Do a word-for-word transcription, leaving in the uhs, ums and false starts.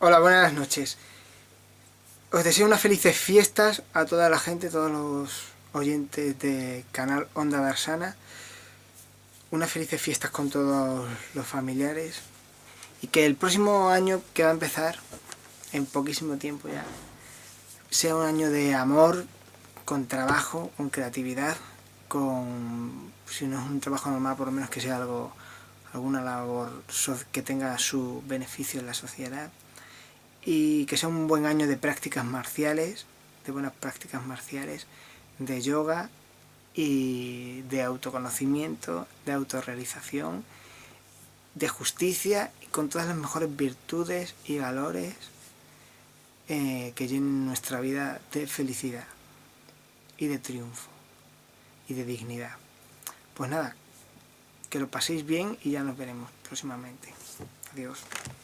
Hola, buenas noches. Os deseo unas felices fiestas a toda la gente, todos los oyentes de canal Onda Darsana. Unas felices fiestas con todos los familiares. Y que el próximo año que va a empezar, en poquísimo tiempo ya, sea un año de amor, con trabajo, con creatividad, con, si no es un trabajo normal, por lo menos que sea algo, alguna labor que tenga su beneficio en la sociedad. Y que sea un buen año de prácticas marciales, de buenas prácticas marciales, de yoga y de autoconocimiento, de autorrealización, de justicia y con todas las mejores virtudes y valores eh, que llenen nuestra vida de felicidad y de triunfo y de dignidad. Pues nada, que lo paséis bien y ya nos veremos próximamente. Adiós.